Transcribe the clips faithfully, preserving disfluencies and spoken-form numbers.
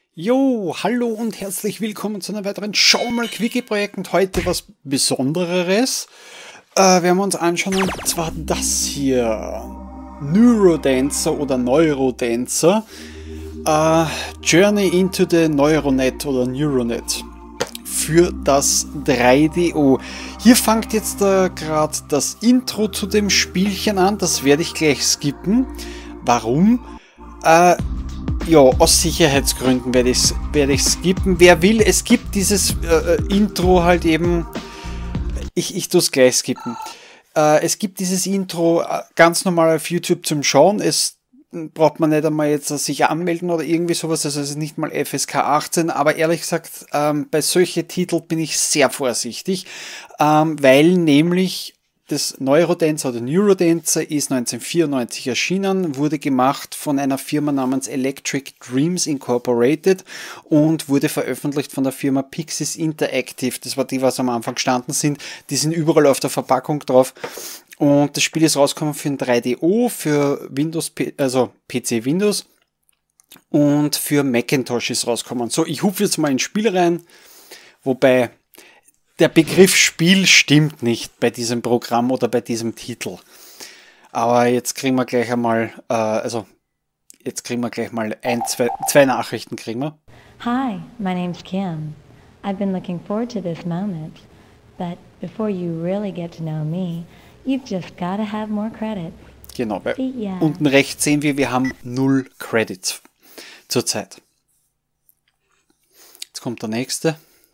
Jo, hallo und herzlich willkommen zu einer weiteren Schau mal Quickie-Projekt und heute was Besonderes. Äh, werden wir uns anschauen, und zwar das hier. Neurodancer oder Neurodancer. Äh, Journey into the Neuronet oder Neuronet. Für das drei D O. Hier fängt jetzt äh, gerade das Intro zu dem Spielchen an. Das werde ich gleich skippen. Warum? Äh, Ja, aus Sicherheitsgründen werde ich es werde ich skippen. Wer will, es gibt dieses äh, Intro halt eben. Ich, ich tue es gleich skippen. Äh, es gibt dieses Intro äh, ganz normal auf YouTube zum Schauen. Es braucht man nicht einmal jetzt sich anmelden oder irgendwie sowas. Also es ist nicht mal F S K achtzehn. Aber ehrlich gesagt, ähm, bei solchen Titeln bin ich sehr vorsichtig, ähm, weil nämlich das Neurodancer oder Neurodancer ist neunzehnhundertvierundneunzig erschienen, wurde gemacht von einer Firma namens Electric Dreams Incorporated und wurde veröffentlicht von der Firma Pixis Interactive. Das war die, was am Anfang gestanden sind. Die sind überall auf der Verpackung drauf. Und das Spiel ist rausgekommen für ein drei D O, für Windows, also P C Windows und für Macintosh ist rausgekommen. So, ich hupfe jetzt mal ins Spiel rein, wobei der Begriff Spiel stimmt nicht bei diesem Programm oder bei diesem Titel. Aber jetzt kriegen wir gleich einmal, äh, also jetzt kriegen wir gleich mal ein, zwei, zwei Nachrichten kriegen wir. Hi, my name's Kim. I've been looking forward to this moment, but before you really get to know me, you've just got to have more credits. Genau, bei See ya. unten rechts sehen wir, wir haben null Credits zurzeit. Jetzt kommt der nächste.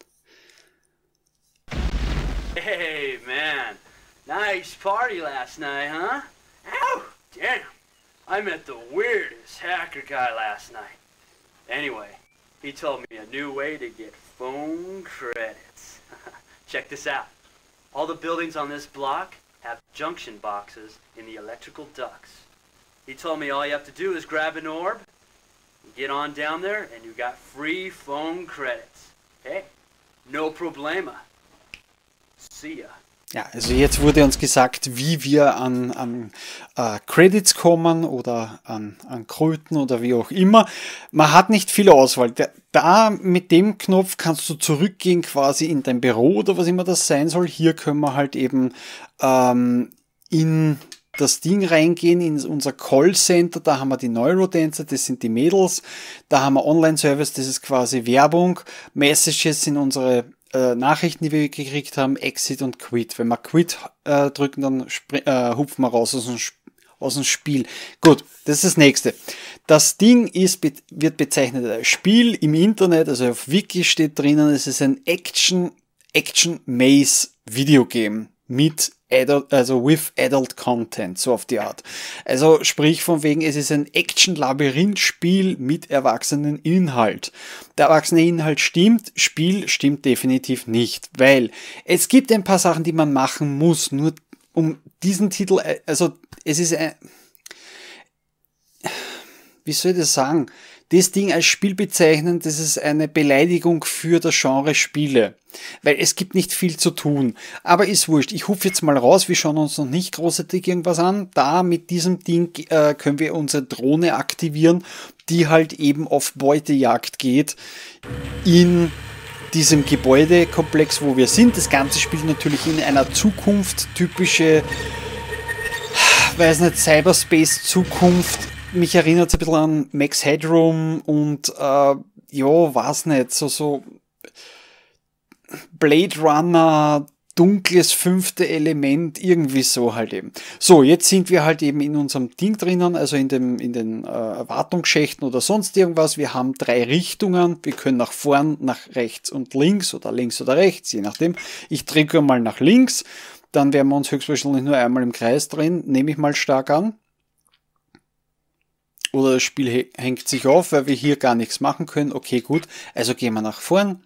Hey, man. Nice party last night, huh? Ow! Damn. I met the weirdest hacker guy last night. Anyway, he told me a new way to get phone credits. Check this out. All the buildings on this block have junction boxes in the electrical ducts. He told me all you have to do is grab an orb, get on down there, and you got free phone credits. Hey, no problema. See ya. Ja, also jetzt wurde uns gesagt, wie wir an, an äh, Credits kommen oder an, an Kröten oder wie auch immer. Man hat nicht viel Auswahl. Da, da mit dem Knopf kannst du zurückgehen quasi in dein Büro oder was immer das sein soll. Hier können wir halt eben ähm, in das Ding reingehen, in unser Callcenter. Da haben wir die Neurodancer, das sind die Mädels. Da haben wir Online-Service, das ist quasi Werbung. Messages sind unsere Nachrichten, die wir gekriegt haben, Exit und Quit. Wenn wir Quit äh, drücken, dann äh, hupfen wir raus aus dem, aus dem Spiel. Gut, das ist das nächste. Das Ding ist, wird bezeichnet als Spiel im Internet, also auf Wiki steht drinnen, es ist ein Action, Action Maze Videogame mit Adult, also with Adult Content, so auf die Art. Also sprich von wegen, es ist ein Action-Labyrinth-Spiel mit erwachsenen Inhalt. Der erwachsene Inhalt stimmt, Spiel stimmt definitiv nicht, weil es gibt ein paar Sachen, die man machen muss, nur um diesen Titel, also es ist ein, wie soll ich das sagen, das Ding als Spiel bezeichnen, das ist eine Beleidigung für das Genre Spiele. Weil es gibt nicht viel zu tun. Aber ist wurscht. Ich hupfe jetzt mal raus. Wir schauen uns noch nicht großartig irgendwas an. Da mit diesem Ding äh, können wir unsere Drohne aktivieren, die halt eben auf Beutejagd geht in diesem Gebäudekomplex, wo wir sind. Das Ganze spielt natürlich in einer Zukunft, typische, weiß nicht, Cyberspace-Zukunft. Mich erinnert es ein bisschen an Max Headroom und äh, ja, weiß nicht, so so Blade Runner, dunkles fünfte Element, irgendwie so halt eben. So, jetzt sind wir halt eben in unserem Ding drinnen, also in dem in den äh, Erwartungsschächten oder sonst irgendwas. Wir haben drei Richtungen. Wir können nach vorn, nach rechts und links oder links oder rechts, je nachdem. Ich drücke mal nach links, dann werden wir uns höchstwahrscheinlich nur einmal im Kreis drehen, nehme ich mal stark an. Oder das Spiel hängt sich auf, weil wir hier gar nichts machen können. Okay, gut. Also gehen wir nach vorn.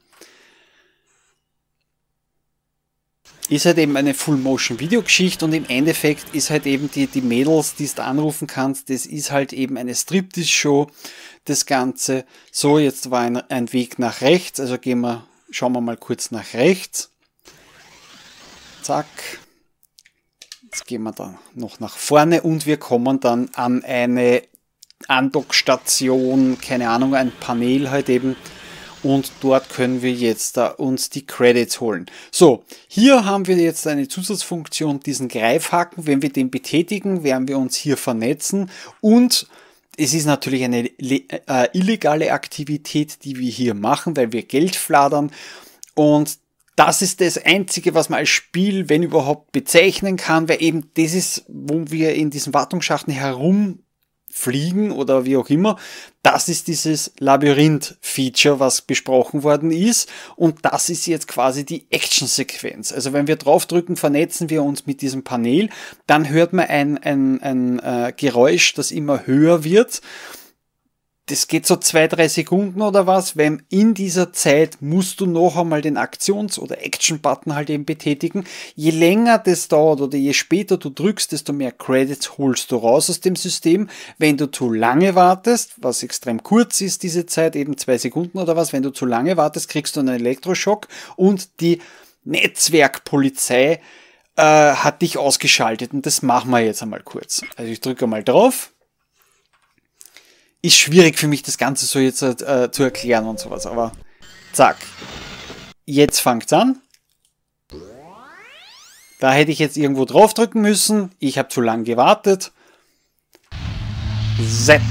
Ist halt eben eine Full-Motion-Video-Geschichte und im Endeffekt ist halt eben die, die Mädels, die du anrufen kannst, das ist halt eben eine Striptease-Show, das Ganze. So, jetzt war ein, ein Weg nach rechts, also gehen wir, schauen wir mal kurz nach rechts. Zack. Jetzt gehen wir dann noch nach vorne und wir kommen dann an eine Andockstation, keine Ahnung, ein Panel halt eben. Und dort können wir jetzt da uns die Credits holen. So, hier haben wir jetzt eine Zusatzfunktion, diesen Greifhaken. Wenn wir den betätigen, werden wir uns hier vernetzen. Und es ist natürlich eine äh, illegale Aktivität, die wir hier machen, weil wir Geld fladern. Und das ist das Einzige, was man als Spiel, wenn überhaupt, bezeichnen kann, weil eben das ist, wo wir in diesen Wartungsschachten herum fliegen oder wie auch immer, das ist dieses Labyrinth-Feature, was besprochen worden ist, und das ist jetzt quasi die Action-Sequenz. Also wenn wir draufdrücken, vernetzen wir uns mit diesem Panel, dann hört man ein, ein, ein äh, Geräusch, das immer höher wird. Das geht so zwei, drei Sekunden oder was, weil in dieser Zeit musst du noch einmal den Aktions- oder Action-Button halt eben betätigen. Je länger das dauert oder je später du drückst, desto mehr Credits holst du raus aus dem System. Wenn du zu lange wartest, was extrem kurz ist, diese Zeit, eben zwei Sekunden oder was, wenn du zu lange wartest, kriegst du einen Elektroschock und die Netzwerkpolizei äh, hat dich ausgeschaltet, und das machen wir jetzt einmal kurz. Also ich drücke mal drauf. Ist schwierig für mich, das Ganze so jetzt äh, zu erklären und sowas, aber zack. Jetzt fängt's an. Da hätte ich jetzt irgendwo draufdrücken müssen. Ich habe zu lang gewartet. Sepp.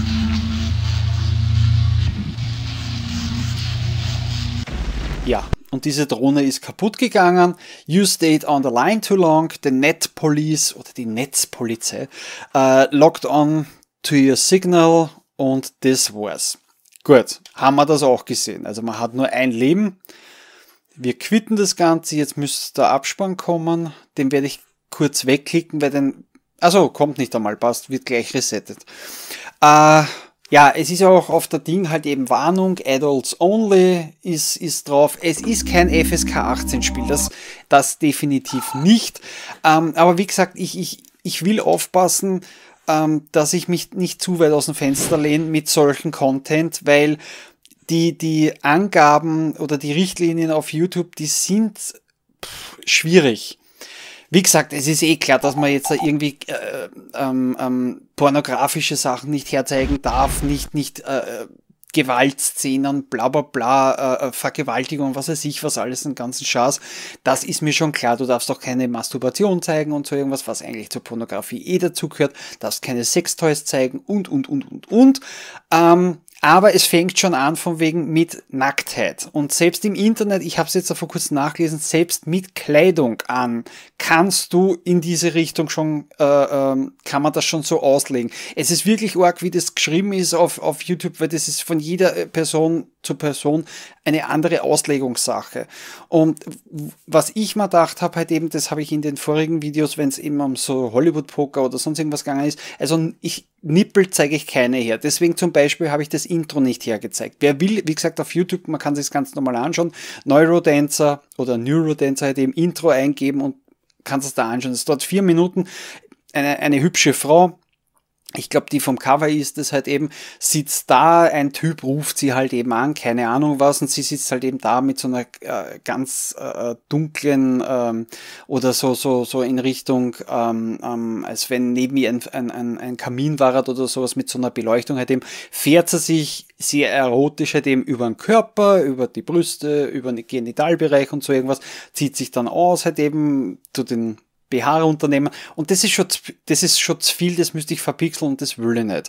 Ja, und diese Drohne ist kaputt gegangen. You stayed on the line too long. The Net Police oder die Netzpolizei uh, logged on to your signal. Und das war's. Gut, haben wir das auch gesehen. Also man hat nur ein Leben. Wir quitten das Ganze. Jetzt müsste der Abspann kommen. Den werde ich kurz wegklicken, weil den... Also kommt nicht einmal, passt, wird gleich resettet. Äh, ja, es ist auch auf der Ding halt eben Warnung. Adults only ist, ist drauf. Es ist kein F S K achtzehn Spiel. Das, das definitiv nicht. Ähm, aber wie gesagt, ich, ich, ich will aufpassen, dass ich mich nicht zu weit aus dem Fenster lehne mit solchen Content, weil die, die Angaben oder die Richtlinien auf YouTube, die sind pff, schwierig. Wie gesagt, es ist eh klar, dass man jetzt da irgendwie äh, ähm, ähm, pornografische Sachen nicht herzeigen darf, nicht, nicht äh, Gewaltszenen, bla bla bla, äh, Vergewaltigung, was weiß ich, was alles, den ganzen Schatz. Das ist mir schon klar. Du darfst auch keine Masturbation zeigen und so irgendwas, was eigentlich zur Pornografie eh dazugehört. Darfst keine Sextoys zeigen und, und, und, und, und. Ähm, aber es fängt schon an von wegen mit Nacktheit. Und selbst im Internet, ich habe es jetzt vor kurzem nachgelesen, selbst mit Kleidung an kannst du in diese Richtung schon, äh, ähm, kann man das schon so auslegen. Es ist wirklich arg, wie das geschrieben ist auf, auf YouTube, weil das ist von jeder Person zu Person eine andere Auslegungssache. Und was ich mir gedacht habe, halt eben, das habe ich in den vorigen Videos, wenn es eben um so Hollywood-Poker oder sonst irgendwas gegangen ist, also ich Nippel zeige ich keine her. Deswegen zum Beispiel habe ich das Intro nicht hergezeigt. Wer will, wie gesagt, auf YouTube, man kann sich das ganz normal anschauen, Neurodancer oder Neurodancer halt eben Intro eingeben und kann es da anschauen. Es dauert vier Minuten. Eine, eine hübsche Frau, ich glaube, die vom Cover ist es halt eben, sitzt da, ein Typ ruft sie halt eben an, keine Ahnung was, und sie sitzt halt eben da mit so einer äh, ganz äh, dunklen ähm, oder so so so in Richtung, ähm, ähm, als wenn neben ihr ein, ein, ein, ein Kamin war oder sowas mit so einer Beleuchtung halt eben, fährt sie sich sehr erotisch halt eben über den Körper, über die Brüste, über den Genitalbereich und so irgendwas, zieht sich dann aus halt eben zu den B H runternehmen, und das ist schon, das ist schon zu viel, das müsste ich verpixeln und das will ich nicht.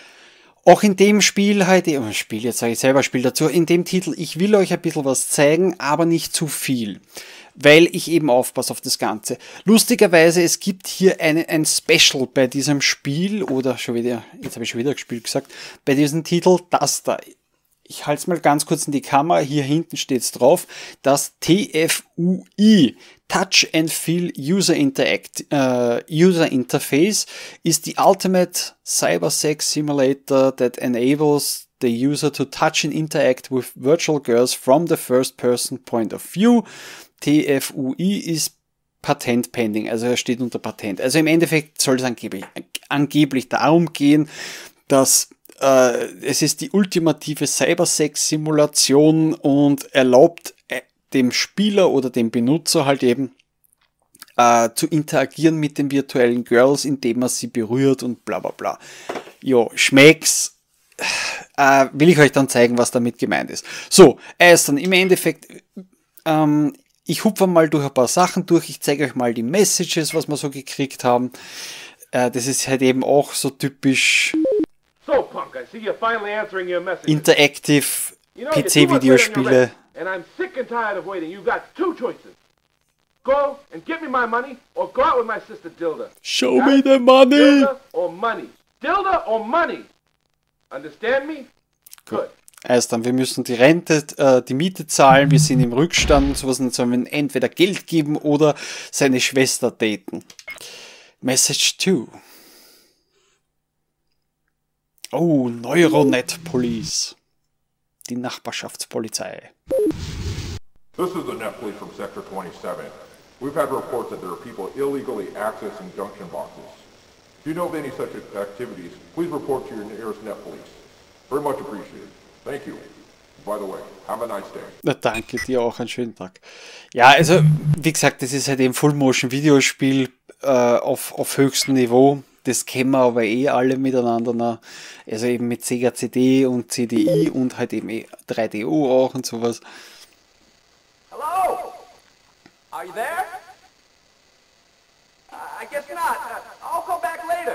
Auch in dem Spiel halt, oh, Spiel, jetzt sage ich selber Spiel dazu, in dem Titel, ich will euch ein bisschen was zeigen, aber nicht zu viel, weil ich eben aufpasse auf das Ganze. Lustigerweise, es gibt hier eine, ein Special bei diesem Spiel, oder schon wieder, jetzt habe ich schon wieder gespielt gesagt, bei diesem Titel, das da. Ich halte es mal ganz kurz in die Kamera, hier hinten steht es drauf, das T F U I, Touch and Feel User, Interact, uh, User Interface, ist the ultimate cybersex simulator that enables the user to touch and interact with virtual girls from the first person point of view. T F U I ist Patent pending, also er steht unter Patent. Also im Endeffekt soll es angeblich, angeblich darum gehen, dass es ist die ultimative Cybersex-Simulation und erlaubt dem Spieler oder dem Benutzer halt eben äh, zu interagieren mit den virtuellen Girls, indem man sie berührt und bla bla bla. Jo, schmeckt's. Äh, will ich euch dann zeigen, was damit gemeint ist. So, erst dann im Endeffekt, ähm, ich hupfe mal durch ein paar Sachen durch, ich zeige euch mal die Messages, was wir so gekriegt haben. Äh, das ist halt eben auch so typisch So, Punk, I see you're finally answering your message. Interactive You know, P you're C too much late on your Videospiele. rent, and I'm sick and tired of waiting. You've got two choices. Go and get me my money, or go out with my sister Dilda. Show me the money! Dilda or money. Dilda or money. Understand me? Good. Erst dann, wir müssen die Rente, äh, die Miete zahlen, wir sind im Rückstand und sowas, und sollen wir entweder Geld geben oder seine Schwester daten. Message two. Oh, Neuronet Police. Die Nachbarschaftspolizei. This is the Net Police from Sector twenty-seven. We've had reports that there are people illegally accessing junction boxes. If you know of any such activities, please report to your nearest Net Police. Very much appreciated. Thank you. By the way, have a nice day. Na, danke dir, auch einen schönen Tag. Ja, also, wie gesagt, das ist halt eben Full-Motion-Videospiel äh, auf, auf höchstem Niveau. Das kennen wir aber eh alle miteinander. Na. Also eben mit Sega C D und C D I und halt eben eh drei D O auch und sowas. Hello? Are you there? Uh, I guess not. Uh, I'll come back later.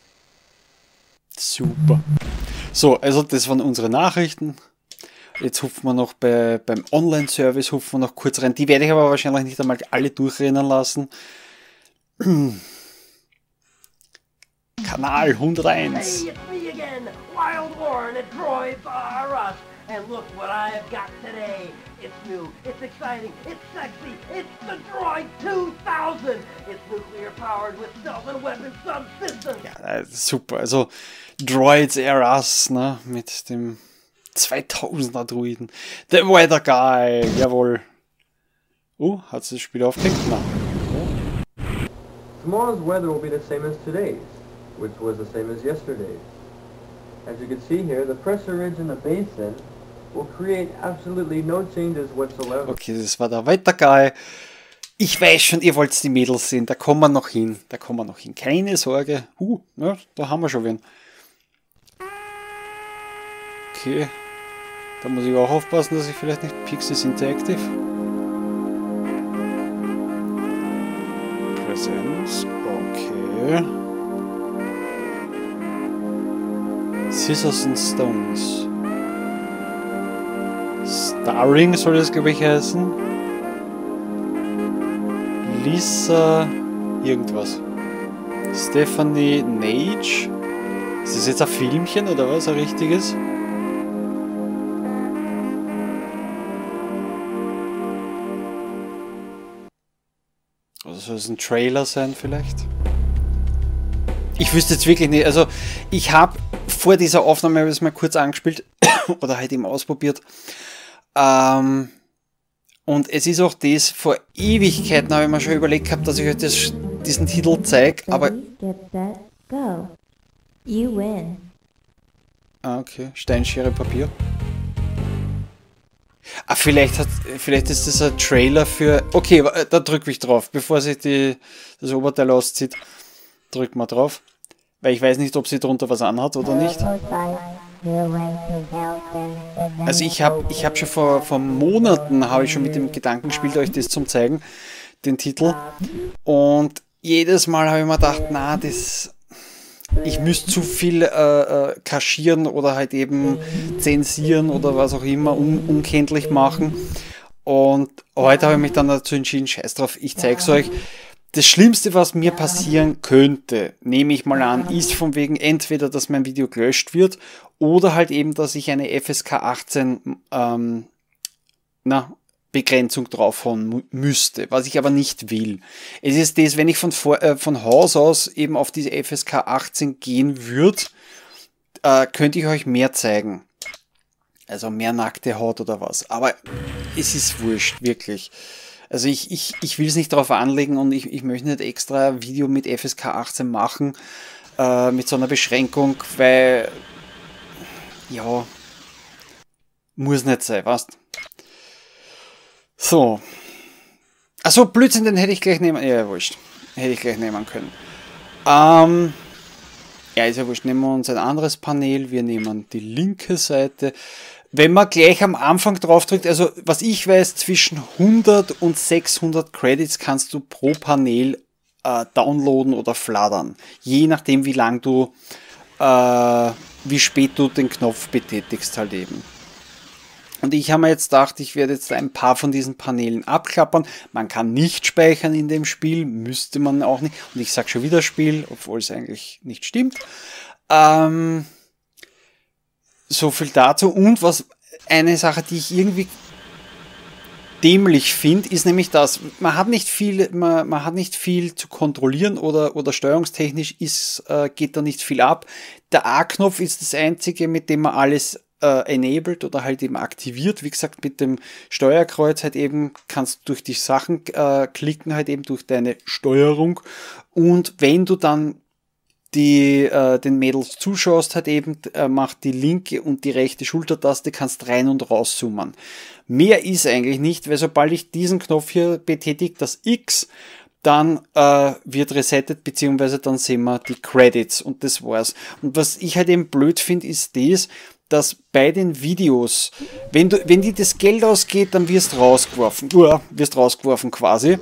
Super. So, also das waren unsere Nachrichten. Jetzt hupfen wir noch bei, beim Online-Service, hupfen wir noch kurz rein. Die werde ich aber wahrscheinlich nicht einmal alle durchrennen lassen. Kanal hunderteins. Hey, it's me again, Wild Warren at Droids R Us. And look what I've got today. It's new, it's exciting, it's sexy, it's the Droid two thousand. It's nuclear powered with stealth and weapon subsystems. Ja, super. Also Droids R Us, ne, mit dem zweitausender Druiden. The Weather Guy, jawohl. Oh, hat sich das Spiel aufgehängt? Nein. Tomorrow's weather will be the same as today's, which was the same as yesterday's. As you can see here, the pressure ridge in the basin will create absolutely no changes whatsoever. Okay, das war der Weather Guy. Ich weiß schon, ihr wollt die Mädels sehen. Da kommen wir noch hin. Da kommen wir noch hin. Keine Sorge. Uh, ja, da haben wir schon wen. Okay. Da muss ich auch aufpassen, dass ich vielleicht nicht Pixies Interactive. Präsenz. Okay. Scissors and Stones. Starring soll das, glaube ich, heißen. Lisa irgendwas. Stephanie Nage. Ist das jetzt ein Filmchen oder was? Ein richtiges? Oder soll es ein Trailer sein vielleicht? Ich wüsste jetzt wirklich nicht. Also ich habe vor dieser Aufnahme habe ich es mal kurz angespielt oder halt eben ausprobiert. Ähm, und es ist auch das, vor Ewigkeiten habe ich mir schon überlegt gehabt, dass ich euch das, diesen Titel zeige, aber... Get set, go. You win. Ah, okay. Steinschere Papier. Ah, vielleicht, hat, vielleicht ist das ein Trailer für... Okay, da drücke ich drauf, bevor sich die, das Oberteil auszieht. Drück mal drauf. Weil ich weiß nicht, ob sie drunter was anhat oder nicht. Also ich habe ich hab schon vor, vor Monaten habe ich schon mit dem Gedanken gespielt, euch das zu zeigen, den Titel. Und jedes Mal habe ich mir gedacht, na, das... Ich müsste zu viel äh, äh, kaschieren oder halt eben zensieren oder was auch immer, un unkenntlich machen. Und heute habe ich mich dann dazu entschieden, scheiß drauf, ich zeige es euch. Das Schlimmste, was mir passieren könnte, nehme ich mal an, ist von wegen entweder, dass mein Video gelöscht wird oder halt eben, dass ich eine F S K achtzehn ähm, na, Begrenzung draufhauen müsste, was ich aber nicht will. Es ist das, wenn ich von, vor, äh, von Haus aus eben auf diese F S K achtzehn gehen würde, äh, könnte ich euch mehr zeigen. Also mehr nackte Haut oder was. Aber es ist wurscht, wirklich. Also ich, ich, ich will es nicht darauf anlegen und ich, ich möchte nicht extra ein Video mit F S K achtzehn machen, äh, mit so einer Beschränkung, weil, ja, muss nicht sein, weißt. So. Achso, Blödsinn, den hätte ich gleich nehmen. Ja, wurscht. Hätte ich gleich nehmen können. Ähm, ja, ist ja wurscht. Nehmen wir uns ein anderes Panel. Wir nehmen die linke Seite. Wenn man gleich am Anfang drauf drückt, also was ich weiß, zwischen hundert und sechshundert Credits kannst du pro Panel äh, downloaden oder flattern. Je nachdem, wie lang du, äh, wie spät du den Knopf betätigst halt eben. Und ich habe mir jetzt gedacht, ich werde jetzt ein paar von diesen Paneelen abklappern. Man kann nicht speichern in dem Spiel, müsste man auch nicht. Und ich sage schon wieder Spiel, obwohl es eigentlich nicht stimmt. Ähm, so viel dazu. Und was eine Sache, die ich irgendwie dämlich finde, ist nämlich das, man hat nicht viel, man, man hat nicht viel zu kontrollieren oder, oder steuerungstechnisch ist, äh, geht da nicht viel ab. Der A-Knopf ist das einzige, mit dem man alles äh, enabled oder halt eben aktiviert. Wie gesagt, mit dem Steuerkreuz halt eben kannst du durch die Sachen äh, klicken, halt eben durch deine Steuerung. Und wenn du dann die äh, den Mädels zuschaust, halt eben äh, macht die linke und die rechte Schultertaste, kannst rein und raus zoomen. Mehr ist eigentlich nicht, weil sobald ich diesen Knopf hier betätige, das X, dann äh, wird resettet, beziehungsweise dann sehen wir die Credits und das war's. Und was ich halt eben blöd finde, ist das, dass bei den Videos, wenn du, wenn dir das Geld ausgeht, dann wirst du rausgeworfen, uh, wirst rausgeworfen quasi.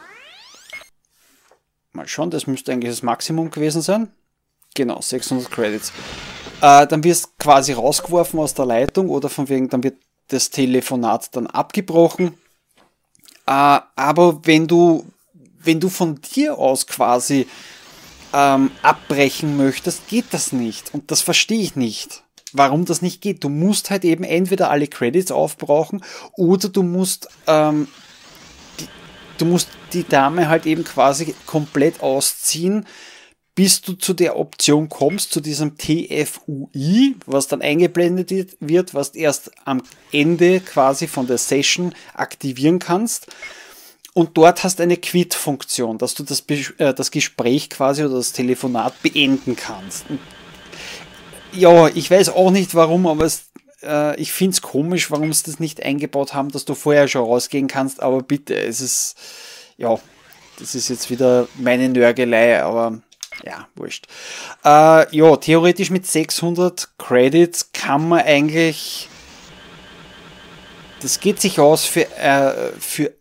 Mal schauen, das müsste eigentlich das Maximum gewesen sein. Genau, sechshundert Credits. Äh, dann wirst du quasi rausgeworfen aus der Leitung oder von wegen, dann wird das Telefonat dann abgebrochen. Äh, aber wenn du, wenn du von dir aus quasi ähm, abbrechen möchtest, geht das nicht. Und das verstehe ich nicht, warum das nicht geht. Du musst halt eben entweder alle Credits aufbrauchen oder du musst ähm, Du musst die Dame halt eben quasi komplett ausziehen, bis du zu der Option kommst, zu diesem T F U I, was dann eingeblendet wird, was du erst am Ende quasi von der Session aktivieren kannst. Und dort hast du eine Quit-Funktion, dass du das, äh, das Gespräch quasi oder das Telefonat beenden kannst. Und ja, ich weiß auch nicht warum, aber es ich finde es komisch, warum sie das nicht eingebaut haben, dass du vorher schon rausgehen kannst, aber bitte, es ist, ja, das ist jetzt wieder meine Nörgelei, aber ja, wurscht. Äh, ja, theoretisch mit sechshundert Credits kann man eigentlich, das geht sich aus für, äh, für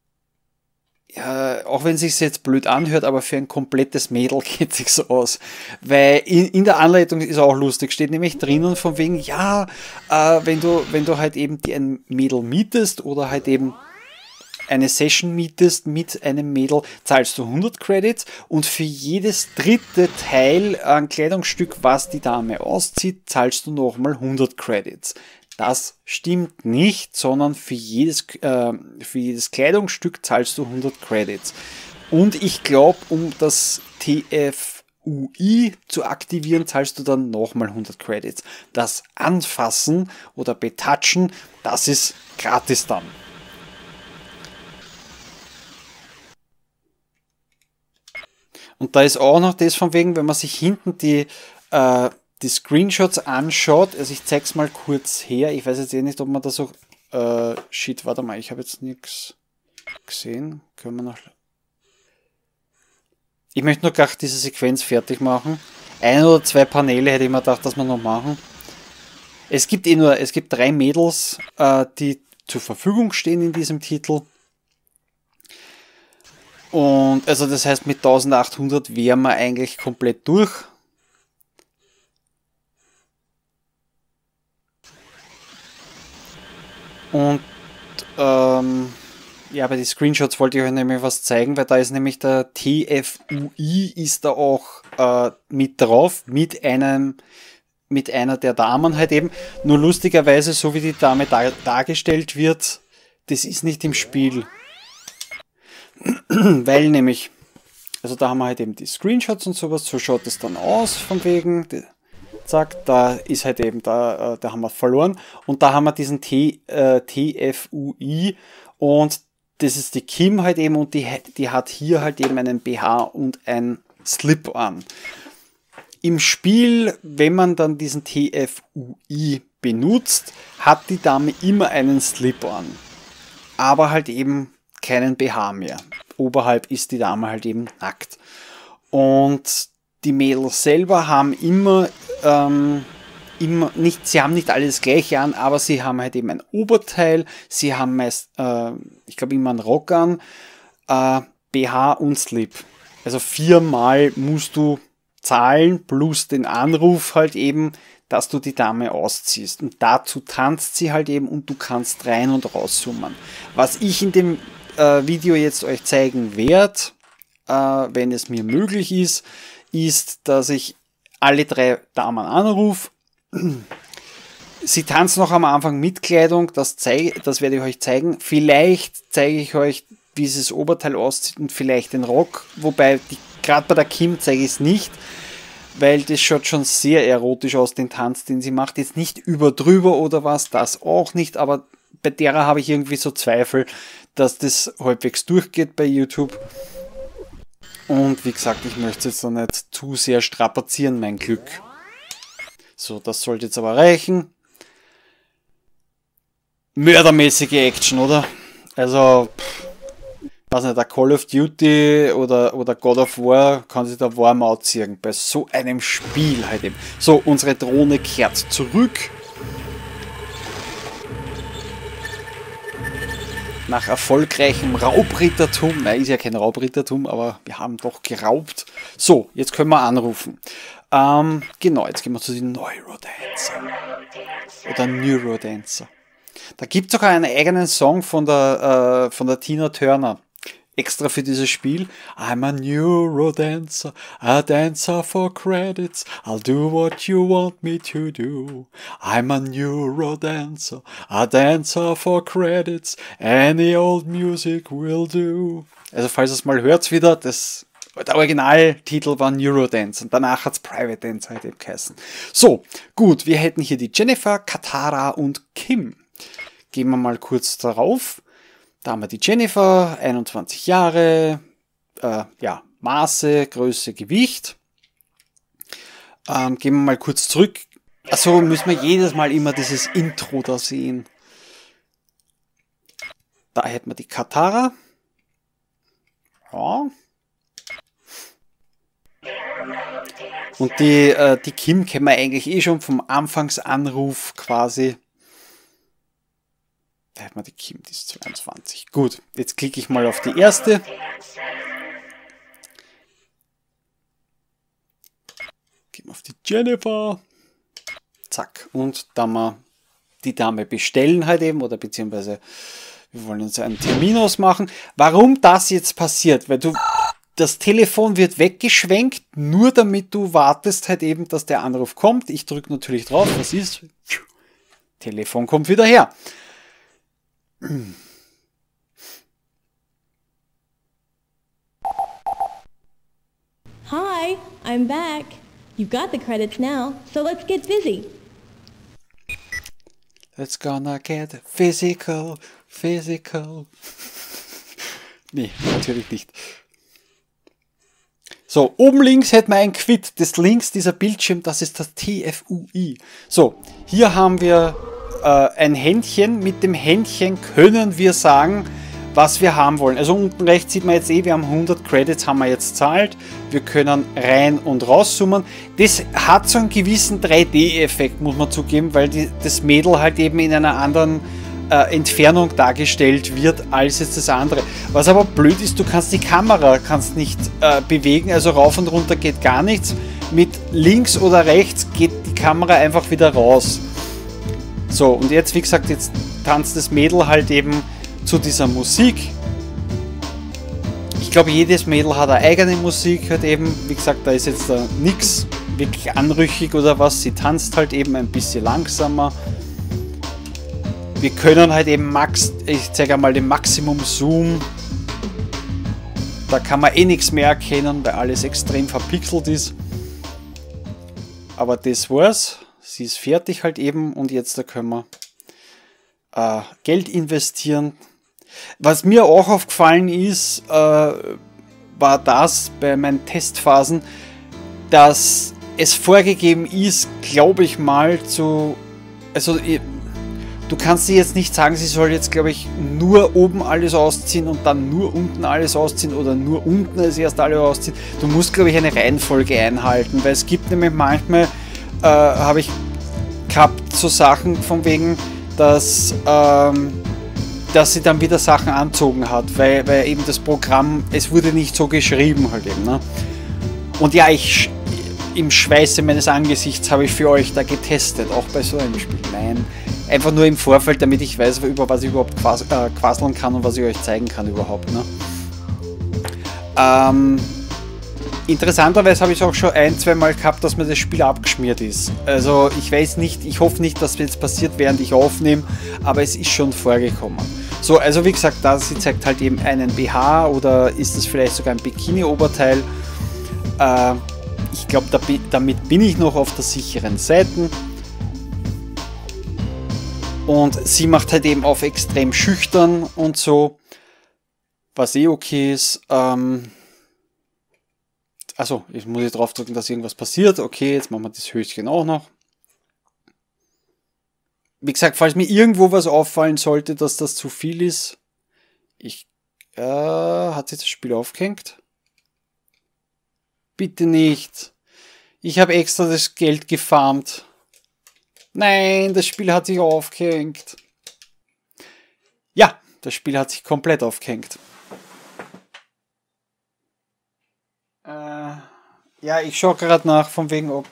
ja, auch wenn es sich jetzt blöd anhört, aber für ein komplettes Mädel geht sich so aus. Weil in, in der Anleitung ist auch lustig, steht nämlich drinnen von wegen, ja, äh, wenn du, wenn du halt eben die ein Mädel mietest oder halt eben eine Session mietest mit einem Mädel, zahlst du hundert Credits und für jedes dritte Teil an Kleidungsstück, was die Dame auszieht, zahlst du nochmal hundert Credits. Das stimmt nicht, sondern für jedes, äh, für jedes Kleidungsstück zahlst du hundert Credits. Und ich glaube, um das T F U I zu aktivieren, zahlst du dann nochmal hundert Credits. Das Anfassen oder Betatschen, das ist gratis dann. Und da ist auch noch das von wegen, wenn man sich hinten die äh, die Screenshots anschaut, also ich zeig's mal kurz her, ich weiß jetzt eh nicht, ob man da so, äh, shit, warte mal, ich habe jetzt nichts gesehen, können wir noch, ich möchte nur gleich diese Sequenz fertig machen, ein oder zwei Paneele hätte ich mir gedacht, dass wir noch machen. Es gibt eh nur, es gibt drei Mädels, äh, die zur Verfügung stehen in diesem Titel. Und also das heißt, mit eintausendachthundert wären wir eigentlich komplett durch. Und ähm, ja, bei den Screenshots wollte ich euch nämlich was zeigen, weil da ist nämlich der T F U I ist da auch äh, mit drauf, mit einem, mit einer der Damen halt eben. Nur lustigerweise, so wie die Dame da, dargestellt wird, das ist nicht im Spiel. Weil nämlich, also da haben wir halt eben die Screenshots und sowas, so schaut es dann aus, von wegen, die, zack, da ist halt eben, da, da haben wir verloren und da haben wir diesen T, äh, T F U I und das ist die Kim halt eben und die, die hat hier halt eben einen B H und ein Slip an. Im Spiel, wenn man dann diesen T F U I benutzt, hat die Dame immer einen Slip an. Aber halt eben keinen B H mehr. Oberhalb ist die Dame halt eben nackt. Und die Mädels selber haben immer, ähm, immer nicht, sie haben nicht alles gleiche an, aber sie haben halt eben ein Oberteil, sie haben meist, äh, ich glaube immer einen Rock an, äh, B H und Slip. Also viermal musst du zahlen plus den Anruf halt eben, dass du die Dame ausziehst. Und dazu tanzt sie halt eben und du kannst rein und rauszoomen. Was ich in dem äh, Video jetzt euch zeigen werde, äh, wenn es mir möglich ist, ist, dass ich alle drei Damen anrufe. Sie tanzen noch am Anfang mit Kleidung, das, zeige, das werde ich euch zeigen. Vielleicht zeige ich euch, wie sie das Oberteil auszieht und vielleicht den Rock. Wobei, gerade bei der Kim zeige ich es nicht, weil das schaut schon sehr erotisch aus, den Tanz, den sie macht. Jetzt nicht über drüber oder was, das auch nicht, aber bei derer habe ich irgendwie so Zweifel, dass das halbwegs durchgeht bei YouTube. Und wie gesagt, ich möchte jetzt noch nicht zu sehr strapazieren, mein Glück. So, das sollte jetzt aber reichen. Mördermäßige Action, oder? Also, pff, weiß nicht, der Call of Duty oder, oder God of War kann sich da warm ausziehen. Bei so einem Spiel halt eben. So, unsere Drohne kehrt zurück. Nach erfolgreichem Raubrittertum, nein, ist ja kein Raubrittertum, aber wir haben doch geraubt. So, jetzt können wir anrufen. Ähm, genau, jetzt gehen wir zu den Neurodancer. Oder Neurodancer. Da gibt es sogar einen eigenen Song von der, äh, von der Tina Turner. Extra für dieses Spiel. I'm a Neurodancer, a dancer for credits. I'll do what you want me to do. I'm a Neurodancer, a dancer for credits. Any old music will do. Also falls ihr es mal hört wieder, das, der Originaltitel war Neurodance und danach hat es Private Dance halt eben geheißen. So, gut, wir hätten hier die Jennifer, Katara und Kim. Gehen wir mal kurz darauf. Da haben wir die Jennifer, einundzwanzig Jahre, äh, ja, Maße, Größe, Gewicht. Ähm, gehen wir mal kurz zurück. Achso, müssen wir jedes Mal immer dieses Intro da sehen. Da hätten wir die Katara. Ja. Und die, äh, die Kim kennen wir eigentlich eh schon vom Anfangsanruf quasi. Da hat man die Kim, die ist zweiundzwanzig. Gut, jetzt klicke ich mal auf die erste. Gehen wir auf die Jennifer. Zack. Und dann mal die Dame bestellen halt eben, oder beziehungsweise wir wollen uns einen Termin ausmachen. Warum das jetzt passiert? Weil du, das Telefon wird weggeschwenkt, nur damit du wartest halt eben, dass der Anruf kommt. Ich drücke natürlich drauf, was ist? Telefon kommt wieder her. Hi, I'm back. You've got the credits now, so let's get busy. Let's gonna get physical, physical. Nee, natürlich nicht. So, oben links hätten wir ein Quid. Das links, dieser Bildschirm, das ist das T F U I. So, hier haben wir ein Händchen. Mit dem Händchen können wir sagen, was wir haben wollen. Also unten rechts sieht man jetzt eh, wir haben hundert Credits, haben wir jetzt zahlt. Wir können rein und rauszoomen. Das hat so einen gewissen drei D-Effekt, muss man zugeben, weil die, das Mädel halt eben in einer anderen äh, Entfernung dargestellt wird als jetzt das andere. Was aber blöd ist, du kannst die Kamera kannst nicht äh, bewegen, also rauf und runter geht gar nichts. Mit links oder rechts geht die Kamera einfach wieder raus. So, und jetzt, wie gesagt, jetzt tanzt das Mädel halt eben zu dieser Musik. Ich glaube, jedes Mädel hat eine eigene Musik halt eben. Wie gesagt, da ist jetzt da nichts wirklich anrüchig oder was. Sie tanzt halt eben ein bisschen langsamer. Wir können halt eben Max, ich zeige einmal den Maximum Zoom. Da kann man eh nichts mehr erkennen, weil alles extrem verpixelt ist. Aber das war's. Sie ist fertig halt eben und jetzt da können wir äh, Geld investieren. Was mir auch aufgefallen ist, äh, war das bei meinen Testphasen, dass es vorgegeben ist, glaube ich mal, zu, also du kannst sie jetzt nicht sagen, sie soll jetzt, glaube ich, nur oben alles ausziehen und dann nur unten alles ausziehen oder nur unten als erst alle ausziehen. Du musst, glaube ich, eine Reihenfolge einhalten, weil es gibt nämlich manchmal, äh, habe ich gehabt, so Sachen von wegen, dass, ähm, dass sie dann wieder Sachen anzogen hat, weil, weil eben das Programm, es wurde nicht so geschrieben halt eben, ne? Und ja, ich im Schweiße meines Angesichts habe ich für euch da getestet, auch bei so einem Spiel. Nein, einfach nur im Vorfeld, damit ich weiß, über was ich überhaupt quas äh, quasseln kann und was ich euch zeigen kann überhaupt, ne? Ähm, interessanterweise habe ich es auch schon ein, zwei Mal gehabt, dass mir das Spiel abgeschmiert ist. Also ich weiß nicht, ich hoffe nicht, dass es jetzt passiert, während ich aufnehme, aber es ist schon vorgekommen. So, also wie gesagt, da sie zeigt halt eben einen B H oder ist es vielleicht sogar ein Bikini-Oberteil. Äh, ich glaube, da, damit bin ich noch auf der sicheren Seite. Und sie macht halt eben auf extrem schüchtern und so, was eh okay ist. Ähm, also, ich muss jetzt drauf drücken, dass irgendwas passiert. Okay, jetzt machen wir das Höschen auch noch. Wie gesagt, falls mir irgendwo was auffallen sollte, dass das zu viel ist. Ich, äh, hat sich das Spiel aufgehängt? Bitte nicht. Ich habe extra das Geld gefarmt. Nein, das Spiel hat sich aufgehängt. Ja, das Spiel hat sich komplett aufgehängt. Äh, ja, ich schaue gerade nach, von wegen, ob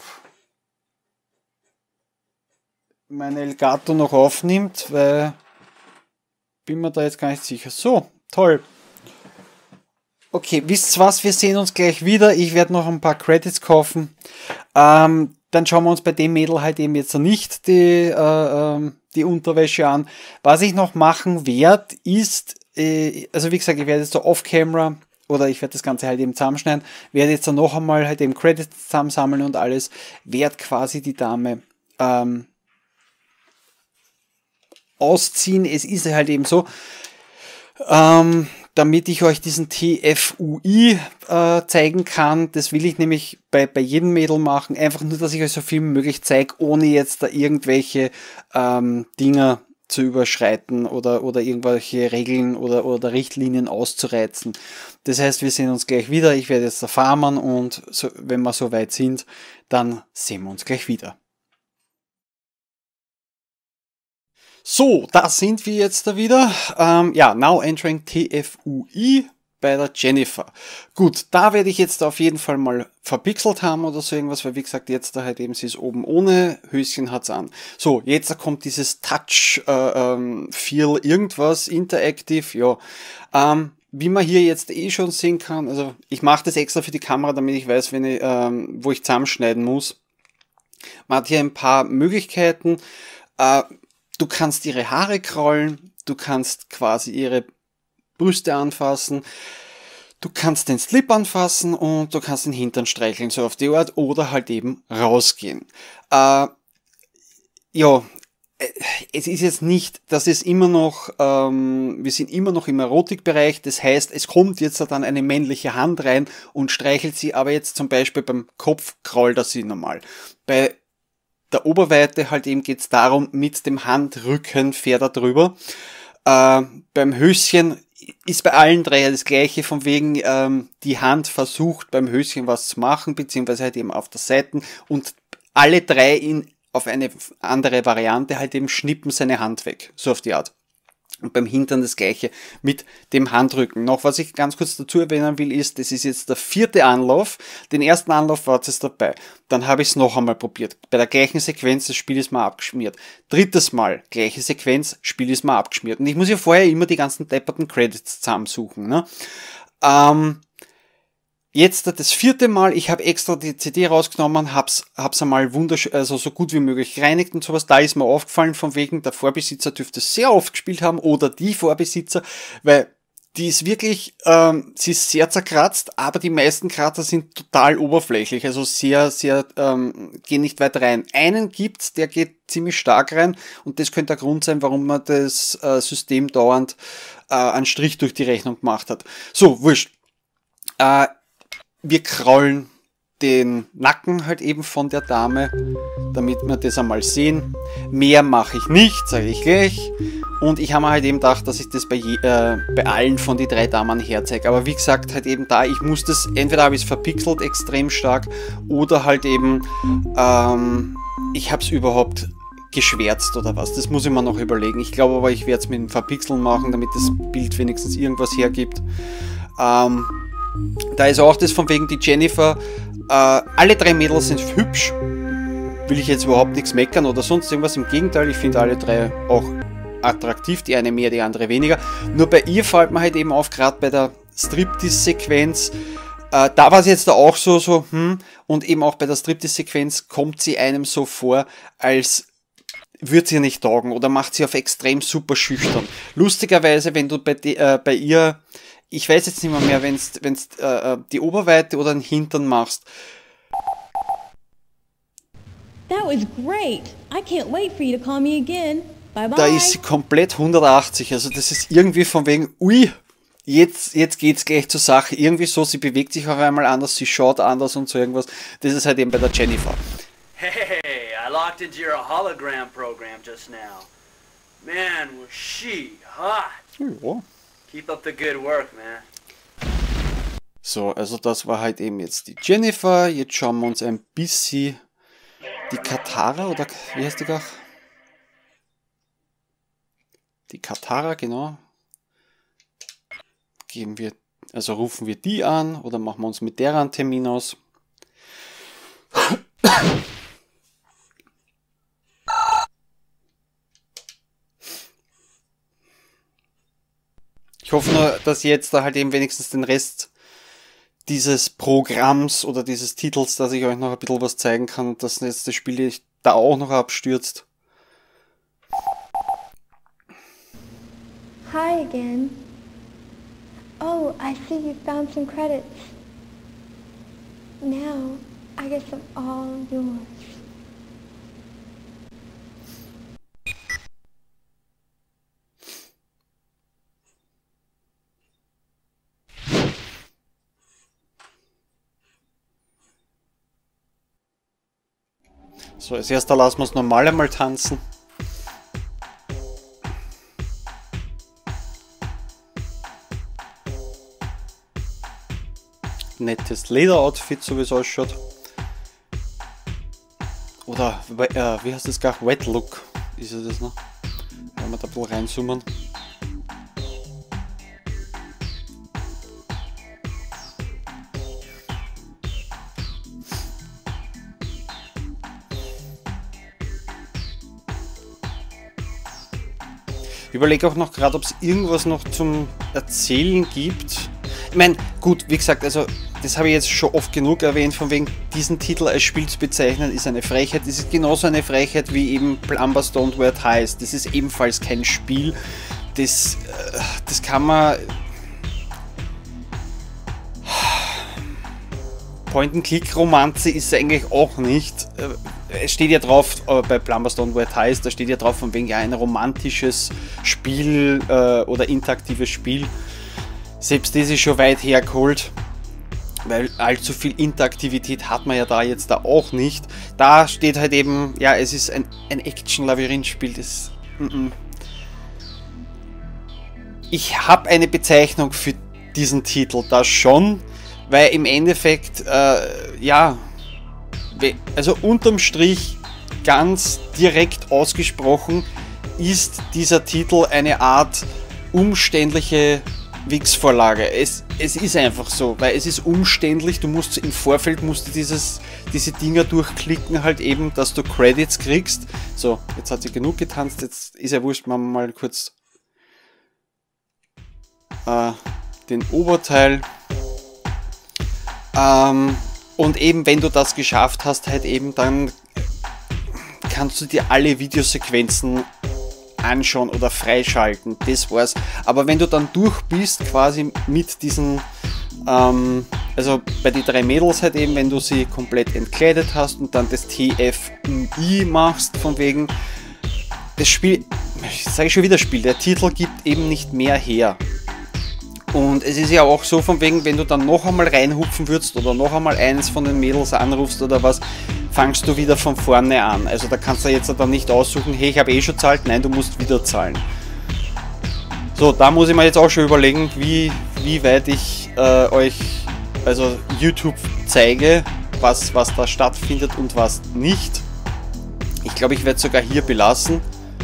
mein Elgato noch aufnimmt, weil bin mir da jetzt gar nicht sicher. So, toll. Okay, wisst ihr was? Wir sehen uns gleich wieder. Ich werde noch ein paar Credits kaufen. Ähm, dann schauen wir uns bei dem Mädel halt eben jetzt nicht die, äh, ähm, die Unterwäsche an. Was ich noch machen werde, ist, äh, also wie gesagt, ich werde jetzt so off-camera oder ich werde das Ganze halt eben zusammenschneiden, werde jetzt dann noch einmal halt eben Credits zusammensammeln und alles, werde quasi die Dame ähm, ausziehen. Es ist halt eben so, ähm, damit ich euch diesen T F U I äh, zeigen kann. Das will ich nämlich bei, bei jedem Mädel machen. Einfach nur, dass ich euch so viel wie möglich zeige, ohne jetzt da irgendwelche ähm, Dinger zu überschreiten oder, oder irgendwelche Regeln oder, oder Richtlinien auszureizen. Das heißt, wir sehen uns gleich wieder. Ich werde jetzt da farmen und so, wenn wir so weit sind, dann sehen wir uns gleich wieder. So, da sind wir jetzt da wieder. Ähm, ja, now entering T F U I bei der Jennifer. Gut, da werde ich jetzt auf jeden Fall mal verpixelt haben oder so irgendwas, weil wie gesagt, jetzt da halt eben, sie ist oben ohne, Höschen hat's an. So, jetzt da kommt dieses Touch, äh, ähm, Feel, irgendwas, Interactive, ja. Ähm, wie man hier jetzt eh schon sehen kann, also ich mache das extra für die Kamera, damit ich weiß, wenn ich, ähm, wo ich zusammenschneiden muss. Man hat hier ein paar Möglichkeiten. Äh, Du kannst ihre Haare kraulen, du kannst quasi ihre Brüste anfassen, du kannst den Slip anfassen und du kannst den Hintern streicheln, so auf die Art, oder halt eben rausgehen. Äh, ja, es ist jetzt nicht, dass es immer noch, ähm, wir sind immer noch im Erotikbereich, das heißt, es kommt jetzt dann eine männliche Hand rein und streichelt sie, aber jetzt zum Beispiel beim Kopf krault er sie normal. Bei der Oberweite halt eben geht's darum, mit dem Handrücken fährt er drüber. Äh, beim Höschen ist bei allen drei das gleiche, von wegen ähm, die Hand versucht beim Höschen was zu machen, beziehungsweise halt eben auf der Seite und alle drei in, auf eine andere Variante halt eben schnippen seine Hand weg, so auf die Art. Und beim Hintern das gleiche mit dem Handrücken. Noch was ich ganz kurz dazu erwähnen will, ist, das ist jetzt der vierte Anlauf. Den ersten Anlauf war es dabei. Dann habe ich es noch einmal probiert. Bei der gleichen Sequenz, das Spiel ist mal abgeschmiert. Drittes Mal, gleiche Sequenz, Spiel ist mal abgeschmiert. Und ich muss ja vorher immer die ganzen depperten Credits zusammensuchen. Ne? Ähm, Jetzt das vierte Mal, ich habe extra die C D rausgenommen, hab's, hab's einmal wunderschön, also so gut wie möglich gereinigt und sowas. Da ist mir aufgefallen, von wegen, der Vorbesitzer dürfte es sehr oft gespielt haben oder die Vorbesitzer, weil die ist wirklich, ähm, sie ist sehr zerkratzt, aber die meisten Kratzer sind total oberflächlich, also sehr, sehr, ähm, gehen nicht weit rein. Einen gibt's, der geht ziemlich stark rein und das könnte der Grund sein, warum man das äh, System dauernd äh, einen Strich durch die Rechnung gemacht hat. So, wurscht. Äh, Wir kraulen den Nacken halt eben von der Dame, damit wir das einmal sehen. Mehr mache ich nicht, sage ich gleich. Und ich habe mir halt eben gedacht, dass ich das bei, je, äh, bei allen von die drei Damen herzeige. Aber wie gesagt, halt eben da, ich muss das, entweder habe ich es verpixelt extrem stark oder halt eben, ähm, ich habe es überhaupt geschwärzt oder was. Das muss ich mir noch überlegen. Ich glaube aber, ich werde es mit dem Verpixeln machen, damit das Bild wenigstens irgendwas hergibt. Ähm, da ist auch das von wegen die Jennifer. Äh, alle drei Mädels sind hübsch. Will ich jetzt überhaupt nichts meckern oder sonst irgendwas. Im Gegenteil, ich finde alle drei auch attraktiv. Die eine mehr, die andere weniger. Nur bei ihr fällt mir halt eben auf, gerade bei der Striptease-Sequenz. Äh, da war es jetzt auch so, so, hm. Und eben auch bei der Striptease-Sequenz kommt sie einem so vor, als würde sie nicht taugen oder macht sie auf extrem super schüchtern. Lustigerweise, wenn du bei, die, äh, bei ihr, ich weiß jetzt nicht mehr, mehr wenn du äh, die Oberweite oder den Hintern machst. That was great. I can't wait for you to call me again. Bye bye. Da ist sie komplett hundertachtzig. Also das ist irgendwie von wegen, ui, jetzt, jetzt geht's gleich zur Sache. Irgendwie so, sie bewegt sich auch einmal anders, sie schaut anders und so irgendwas. Das ist halt eben bei der Jennifer. Hey, I locked into your hologram program just now. Man, was she hot. Ja. Keep up the good work, man. So, also das war halt eben jetzt die Jennifer. Jetzt schauen wir uns ein bisschen die Katara, oder wie heißt die gar? Die Katara, genau. Geben wir, also rufen wir die an oder machen wir uns mit der einen Termin aus. Ich hoffe nur, dass ihr jetzt da halt eben wenigstens den Rest dieses Programms oder dieses Titels, dass ich euch noch ein bisschen was zeigen kann, dass jetzt das Spiel da auch noch abstürzt. Hi again. Oh, I see you found some credits. Now, I guess I'm all yours. So, als erster lassen wir es normal einmal tanzen. Nettes Lederoutfit, so wie es ausschaut. Oder, äh, wie heißt das gar? Wet Look ist es das noch? Wenn wir da ein bisschen reinzoomen. Ich überlege auch noch gerade, ob es irgendwas noch zum Erzählen gibt. Ich meine, gut, wie gesagt, also das habe ich jetzt schon oft genug erwähnt, von wegen diesen Titel als Spiel zu bezeichnen, ist eine Frechheit. Das ist genauso eine Frechheit wie eben Plumbers Don't Wear Ties. Das ist ebenfalls kein Spiel. Das, das kann man... Point-and-Click-Romanze ist eigentlich auch nicht. Es steht ja drauf, bei Plumbers Don't Wear Ties, da steht ja drauf von wegen ja ein romantisches Spiel äh, oder interaktives Spiel. Selbst das ist schon weit hergeholt, weil allzu viel Interaktivität hat man ja da jetzt da auch nicht. Da steht halt eben, ja, es ist ein, ein Action-Labyrinth-Spiel, das... Mm -mm. Ich habe eine Bezeichnung für diesen Titel, das schon, weil im Endeffekt, äh, ja, also unterm Strich ganz direkt ausgesprochen ist dieser Titel eine Art umständliche Wix-Vorlage. Es, es ist einfach so, weil es ist umständlich, du musst im Vorfeld musst du dieses, diese Dinger durchklicken, halt eben, dass du Credits kriegst. So, jetzt hat sie genug getanzt, jetzt ist ja wurscht, machen wir mal kurz äh, den Oberteil. Ähm, und eben, wenn du das geschafft hast, halt eben, dann kannst du dir alle Videosequenzen anschauen oder freischalten, das war's. Aber wenn du dann durch bist, quasi mit diesen, ähm, also bei den drei Mädels halt eben, wenn du sie komplett entkleidet hast und dann das T F U I machst, von wegen, das Spiel, ich sage schon wieder Spiel, der Titel gibt eben nicht mehr her. Und es ist ja auch so von wegen, wenn du dann noch einmal reinhupfen würdest oder noch einmal eins von den Mädels anrufst oder was, fangst du wieder von vorne an. Also da kannst du jetzt dann nicht aussuchen, hey, ich habe eh schon zahlt, nein, du musst wieder zahlen. So, da muss ich mir jetzt auch schon überlegen, wie, wie weit ich äh, euch, also YouTube zeige, was, was da stattfindet und was nicht. Ich glaube, ich werde es sogar hier belassen.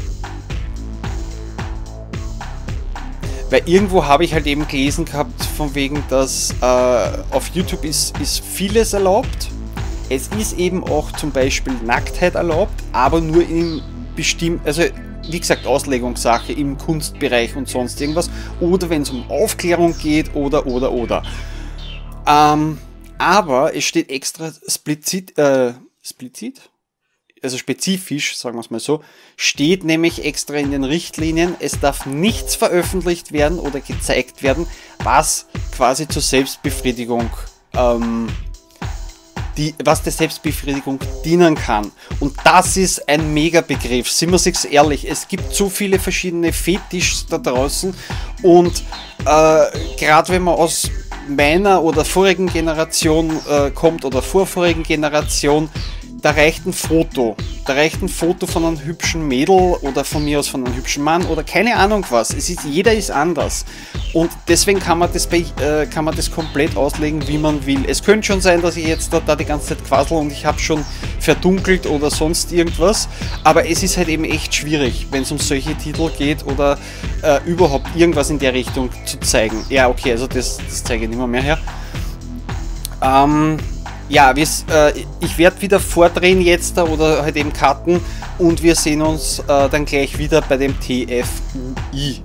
Weil irgendwo habe ich halt eben gelesen gehabt, von wegen, dass äh, auf YouTube ist, ist vieles erlaubt. Es ist eben auch zum Beispiel Nacktheit erlaubt, aber nur in bestimmten, also wie gesagt, Auslegungssache im Kunstbereich und sonst irgendwas. Oder wenn es um Aufklärung geht oder, oder, oder. Ähm, aber es steht extra splizit, äh, splizit? Also spezifisch, sagen wir es mal so, steht nämlich extra in den Richtlinien, es darf nichts veröffentlicht werden oder gezeigt werden, was quasi zur Selbstbefriedigung, ähm, die, was der Selbstbefriedigung dienen kann. Und das ist ein Mega-Begriff, sind wir sich ehrlich, es gibt so viele verschiedene Fetischs da draußen und äh, gerade wenn man aus meiner oder vorigen Generation äh, kommt oder vorvorigen Generation, da reicht ein Foto. Da reicht ein Foto von einem hübschen Mädel oder von mir aus von einem hübschen Mann oder keine Ahnung was. Es ist, jeder ist anders. Und deswegen kann man, das bei, äh, kann man das komplett auslegen, wie man will. Es könnte schon sein, dass ich jetzt da, da die ganze Zeit quassel und ich habe schon verdunkelt oder sonst irgendwas. Aber es ist halt eben echt schwierig, wenn es um solche Titel geht oder äh, überhaupt irgendwas in der Richtung zu zeigen. Ja, okay, also das, das zeige ich nicht mehr, mehr her. Ähm... Ja, äh, ich werde wieder vordrehen jetzt oder halt eben cutten und wir sehen uns äh, dann gleich wieder bei dem T F U I.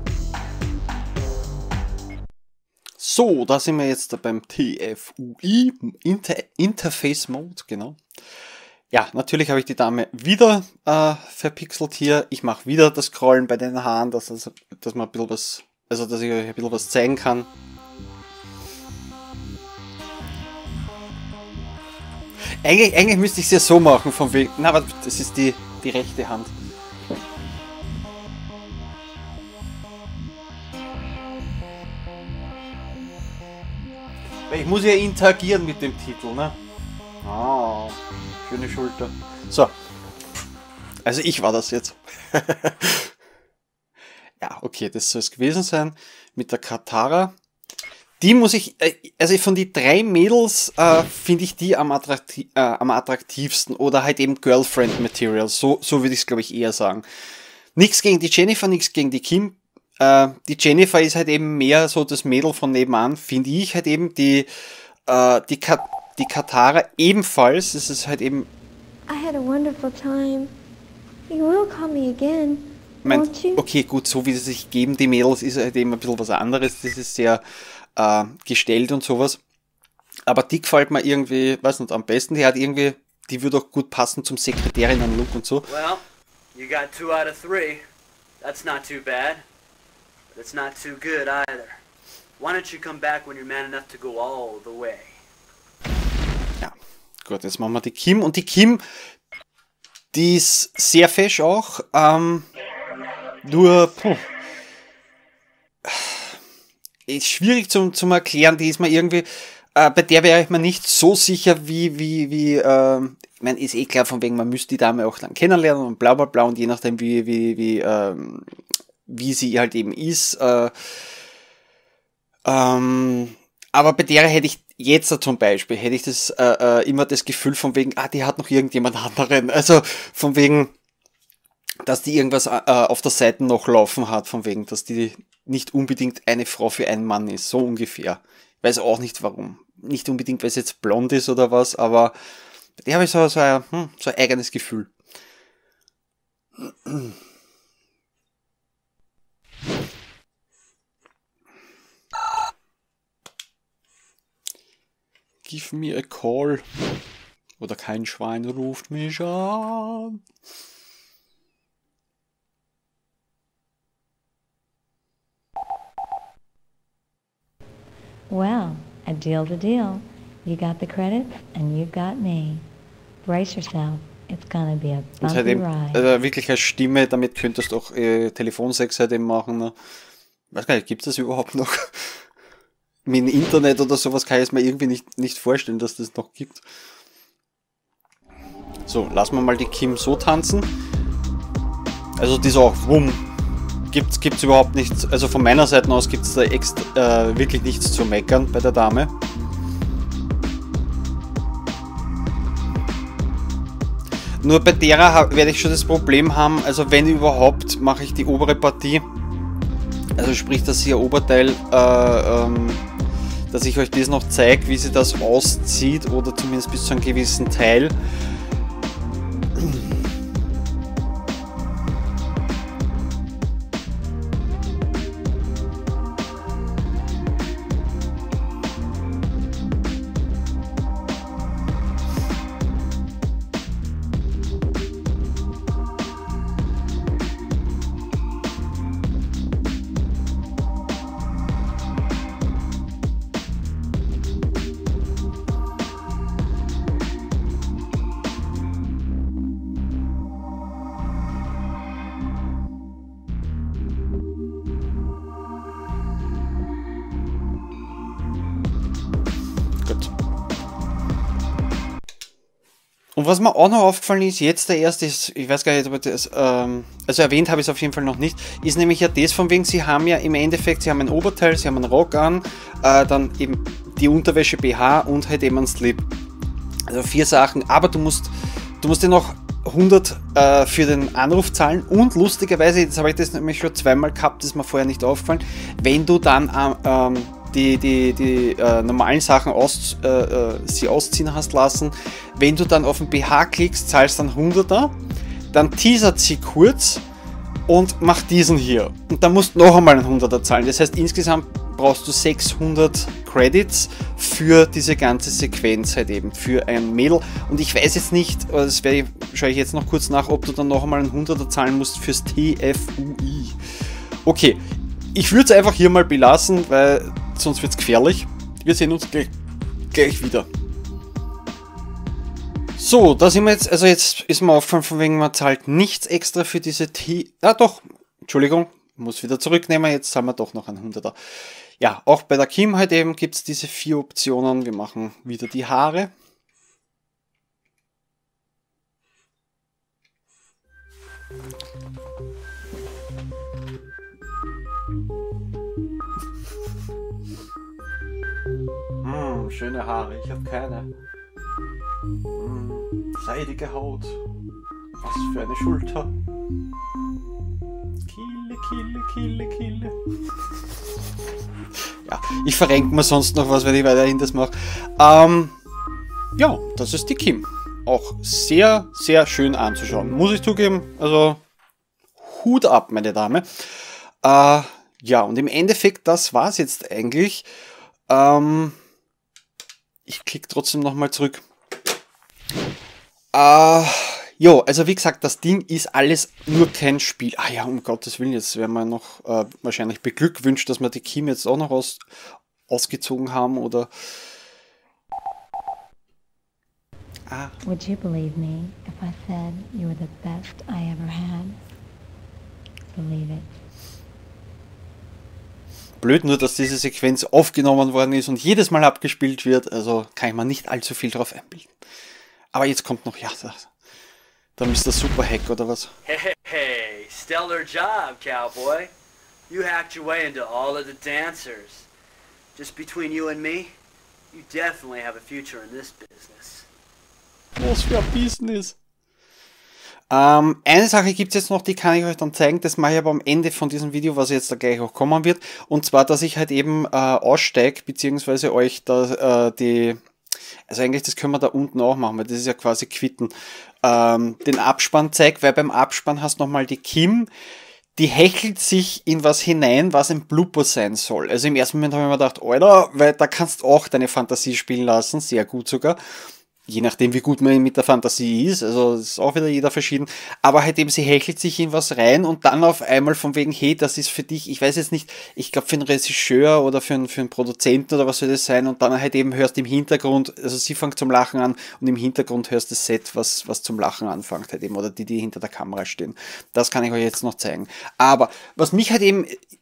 So, da sind wir jetzt beim T F U I, Inter Interface Mode, genau. Ja, natürlich habe ich die Dame wieder äh, verpixelt hier. Ich mache wieder das Scrollen bei den Haaren, dass, das, dass man ein bisschen was, also dass ich euch ein bisschen was zeigen kann. Eigentlich, eigentlich müsste ich es ja so machen, von wegen. Na, aber das ist die, die rechte Hand. Weil ich muss ja interagieren mit dem Titel, ne? Ah, schöne Schulter. So. Also ich war das jetzt. Ja, okay, das soll es gewesen sein mit der Katara. Die muss ich, also von den drei Mädels äh, finde ich die am, attraktiv, äh, am attraktivsten oder halt eben Girlfriend Material, so, so würde ich es glaube ich eher sagen. Nichts gegen die Jennifer, nichts gegen die Kim. Äh, die Jennifer ist halt eben mehr so das Mädel von nebenan, finde ich halt eben. Die, äh, die, Ka die Katara ebenfalls, es ist halt eben... I had a wonderful time. You will call me again, won't you? Okay, gut, so wie sie sich geben, die Mädels, ist halt eben ein bisschen was anderes. Das ist sehr... Äh, gestellt und sowas. Aber die gefällt mir irgendwie, weiß nicht, am besten. Die hat irgendwie, die würde auch gut passen zum Sekretärinnen-Look und so. Well, you got two out of three. That's not too bad. But it's not too good either. Why don't you come back when you're man enough to go all the way? Ja, gut, jetzt machen wir die Kim. Und die Kim, die ist sehr fesch auch. Ähm, nur, puh. Ist schwierig zum, zum Erklären, die ist mir irgendwie, äh, bei der wäre ich mir nicht so sicher, wie, wie, wie, äh, ich meine, ist eh klar von wegen, man müsste die Dame auch dann kennenlernen und bla bla bla und je nachdem, wie, wie, wie, äh, wie sie halt eben ist, äh, ähm, aber bei der hätte ich jetzt zum Beispiel, hätte ich das, äh, äh, immer das Gefühl von wegen, ah, die hat noch irgendjemand anderen, also von wegen, dass die irgendwas äh, auf der Seite noch laufen hat, von wegen, dass die nicht unbedingt eine Frau für einen Mann ist, so ungefähr. Ich weiß auch nicht warum. Nicht unbedingt, weil sie jetzt blond ist oder was, aber bei der habe ich so, so, ein, hm, so ein eigenes Gefühl. Give me a call. Oder kein Schwein ruft mich an. Well, a deal's a deal. You got the credits and you've got me. Brace yourself. It's gonna be a bumpy halt eben, ride. also wirklich als Stimme, damit könntest du auch äh, Telefonsex halt eben machen. Ne? Weiß gar nicht, gibt es das überhaupt noch? mit dem Internet oder sowas kann ich es mir irgendwie nicht, nicht vorstellen, dass das noch gibt. So, lassen wir mal die Kim so tanzen. Also die ist auch, wumm. Gibt's, gibt's überhaupt nichts, also von meiner Seite aus gibt es da ext, äh, wirklich nichts zu meckern bei der Dame. Nur bei derer werde ich schon das Problem haben, also wenn überhaupt, mache ich die obere Partie, also sprich das hier Oberteil, äh, ähm, dass ich euch das noch zeige, wie sie das auszieht oder zumindest bis zu einem gewissen Teil. Gut. Und was mir auch noch aufgefallen ist, jetzt der erste ist, ich weiß gar nicht, ob ich das, ähm, also erwähnt habe ich es auf jeden Fall noch nicht, ist nämlich ja das von wegen, sie haben ja im Endeffekt, sie haben ein Oberteil, sie haben einen Rock an, äh, dann eben die Unterwäsche B H und halt eben einen Slip. Also vier Sachen, aber du musst, du musst ja noch hundert äh, für den Anruf zahlen und lustigerweise, jetzt habe ich das nämlich schon zweimal gehabt, das ist mir vorher nicht aufgefallen, wenn du dann ähm, die, die, die äh, normalen Sachen aus, äh, äh, sie ausziehen hast lassen, wenn du dann auf den B H klickst, zahlst dann hunderter, dann teasert sie kurz und macht diesen hier und dann musst du noch einmal einen hunderter zahlen, das heißt insgesamt brauchst du sechshundert Credits für diese ganze Sequenz halt eben, für ein Mädel. Und ich weiß jetzt nicht, das werde ich, schaue ich jetzt noch kurz nach, ob du dann noch einmal einen hunderter zahlen musst fürs T F U I. Okay, ich würde es einfach hier mal belassen, weil sonst wird es gefährlich. Wir sehen uns gleich, gleich wieder. So, da sind wir jetzt, also jetzt ist mir aufgefallen, von wegen man zahlt nichts extra für diese T... Ah doch, Entschuldigung, muss wieder zurücknehmen, jetzt zahlen wir doch noch einen hunderter. Ja, auch bei der Kim halt eben gibt es diese vier Optionen. Wir machen wieder die Haare. Hm, schöne Haare, ich habe keine. Hm, seidige Haut. Was für eine Schulter. Kille, Kille, Kille, Kille. Ja, ich verrenke mir sonst noch was, wenn ich weiterhin das mache. Ähm, ja, das ist die Kim. Auch sehr, sehr schön anzuschauen. Muss ich zugeben. Also, Hut ab, meine Dame. Äh, ja, und im Endeffekt, das war es jetzt eigentlich. Ähm, ich klicke trotzdem nochmal zurück. Äh, jo, also wie gesagt, das Ding ist alles nur kein Spiel. Ah ja, um Gottes Willen, jetzt werden wir noch äh, wahrscheinlich beglückwünscht, dass wir die Kim jetzt auch noch aus, ausgezogen haben, oder... Ah. Would you believe me if I said you were the best I ever had? Believe it. Blöd nur, dass diese Sequenz aufgenommen worden ist und jedes Mal abgespielt wird, also kann ich mir nicht allzu viel drauf einbilden. Aber jetzt kommt noch, ja, da, da Mister Superhack oder was? Hey, hey, hey, stellar job, cowboy. You hacked your way into all of the dancers. Just between you and me, you definitely have a future in this business. Was für ein Business? Ähm, eine Sache gibt es jetzt noch, die kann ich euch dann zeigen, das mache ich aber am Ende von diesem Video, was jetzt da gleich auch kommen wird, und zwar, dass ich halt eben äh, aussteige, beziehungsweise euch da äh, die, also eigentlich das können wir da unten auch machen, weil das ist ja quasi quitten, ähm, den Abspann zeige, weil beim Abspann hast du nochmal die Kim, die hechelt sich in was hinein, was ein Blooper sein soll. Also im ersten Moment habe ich mir gedacht, Alter, weil da kannst du auch deine Fantasie spielen lassen, sehr gut sogar. Je nachdem, wie gut man mit der Fantasie ist, also das ist auch wieder jeder verschieden, aber halt eben, sie hechelt sich in was rein und dann auf einmal von wegen, hey, das ist für dich, ich weiß jetzt nicht, ich glaube für einen Regisseur oder für einen, für einen Produzenten oder was soll das sein, und dann halt eben hörst im Hintergrund, also sie fängt zum Lachen an und im Hintergrund hörst das Set, was, was zum Lachen anfängt halt eben, oder die, die hinter der Kamera stehen. Das kann ich euch jetzt noch zeigen. Aber was mich halt eben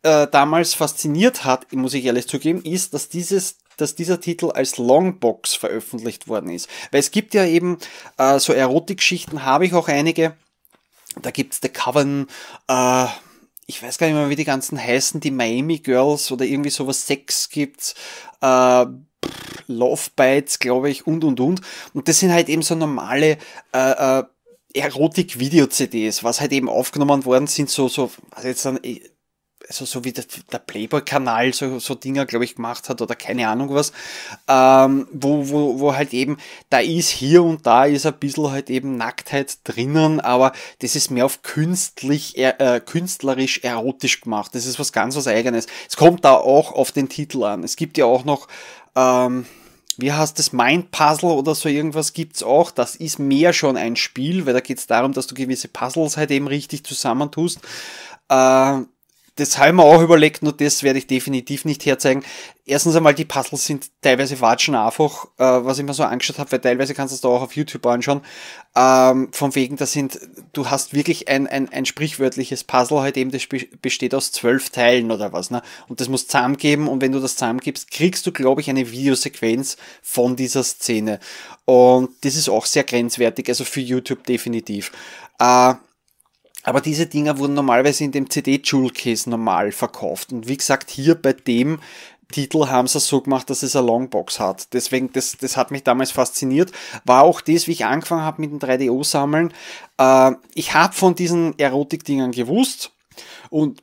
äh, damals fasziniert hat, muss ich ehrlich zugeben, ist, dass dieses dass dieser Titel als Longbox veröffentlicht worden ist. Weil es gibt ja eben äh, so Erotikgeschichten, habe ich auch einige. Da gibt's The Coven, äh, ich weiß gar nicht mehr, wie die ganzen heißen, die Miami Girls oder irgendwie sowas, Sex gibt's, äh, Love Bites, glaube ich, und, und, und. Und das sind halt eben so normale äh, äh, Erotik-Video-C Ds, was halt eben aufgenommen worden sind, so, so, was jetzt dann, also so wie der, der Playboy-Kanal so, so Dinger, glaube ich, gemacht hat oder keine Ahnung was, ähm, wo, wo, wo halt eben, da ist hier und da ist ein bisschen halt eben Nacktheit drinnen, aber das ist mehr auf künstlich, äh, künstlerisch erotisch gemacht. Das ist was ganz was Eigenes. Es kommt da auch auf den Titel an. Es gibt ja auch noch, ähm, wie heißt das, Mind Puzzle oder so irgendwas gibt's auch. Das ist mehr schon ein Spiel, weil da geht's darum, dass du gewisse Puzzles halt eben richtig zusammentust. Äh, Das habe ich mir auch überlegt, nur das werde ich definitiv nicht herzeigen. Erstens einmal, die Puzzles sind teilweise watschen einfach, äh, was ich mir so angeschaut habe, weil teilweise kannst du es da auch auf YouTube anschauen. Ähm, von wegen, das sind, du hast wirklich ein, ein, ein sprichwörtliches Puzzle, halt eben, das besteht aus zwölf Teilen oder was, ne? Und das musst du zusammengeben und wenn du das zusammengibst, kriegst du, glaube ich, eine Videosequenz von dieser Szene. Und das ist auch sehr grenzwertig, also für YouTube definitiv. Äh, Aber diese Dinger wurden normalerweise in dem C D-Jewel-Case normal verkauft. Und wie gesagt, hier bei dem Titel haben sie es so gemacht, dass es eine Longbox hat. Deswegen, das, das hat mich damals fasziniert. War auch das, wie ich angefangen habe mit dem drei D O-Sammeln. Äh, ich habe von diesen Erotik-Dingern gewusst und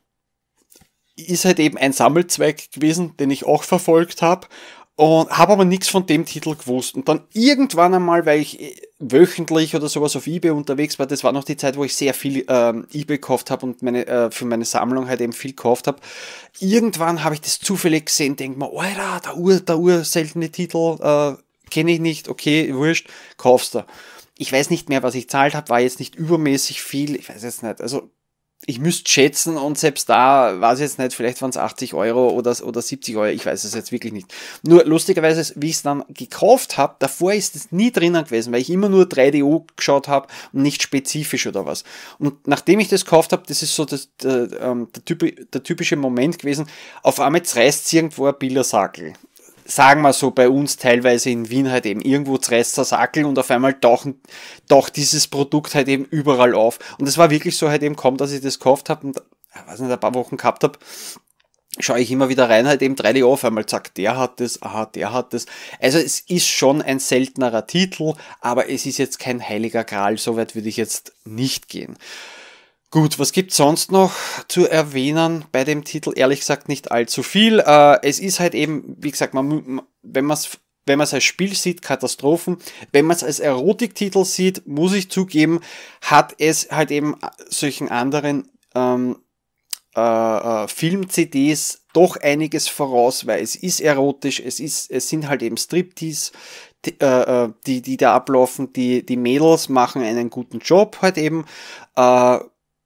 ist halt eben ein Sammelzweig gewesen, den ich auch verfolgt habe. Und habe aber nichts von dem Titel gewusst. Und dann irgendwann einmal, weil ich wöchentlich oder sowas auf eBay unterwegs war, das war noch die Zeit, wo ich sehr viel ähm, eBay gekauft habe und meine, äh, für meine Sammlung halt eben viel gekauft habe. Irgendwann habe ich das zufällig gesehen, denke mir, Alter, der Ur, der Ur seltene Titel, äh, kenne ich nicht, okay, wurscht, kaufst du. Ich weiß nicht mehr, was ich gezahlt habe, war jetzt nicht übermäßig viel, ich weiß jetzt nicht, also ich müsste schätzen und selbst da weiß ich jetzt nicht, vielleicht waren es achtzig Euro oder, oder siebzig Euro, ich weiß es jetzt wirklich nicht. Nur lustigerweise, wie ich es dann gekauft habe, davor ist es nie drinnen gewesen, weil ich immer nur drei D O geschaut habe und nicht spezifisch oder was. Und nachdem ich das gekauft habe, das ist so das, der, ähm, der, typi, der typische Moment gewesen, auf einmal zerreißt es irgendwo ein Bildersackel. Sagen wir so, bei uns teilweise in Wien halt eben, irgendwo zerreißt der Sackel und auf einmal tauchen, taucht dieses Produkt halt eben überall auf. Und es war wirklich so halt eben kaum, dass ich das gekauft habe und, ich weiß nicht, ein paar Wochen gehabt habe, schaue ich immer wieder rein, halt eben drei D O, auf einmal zack, der hat das, aha, der hat das. Also es ist schon ein seltenerer Titel, aber es ist jetzt kein heiliger Gral, so weit würde ich jetzt nicht gehen. Gut, was gibt's sonst noch zu erwähnen bei dem Titel? Ehrlich gesagt nicht allzu viel. Äh, es ist halt eben, wie gesagt, man, wenn man es wenn man es als Spiel sieht, Katastrophen. Wenn man es als Erotiktitel sieht, muss ich zugeben, hat es halt eben solchen anderen ähm, äh, äh, Film-C Ds doch einiges voraus, weil es ist erotisch, es ist, es sind halt eben Striptease, die, äh, die, die da ablaufen, die, die Mädels machen einen guten Job halt eben, äh,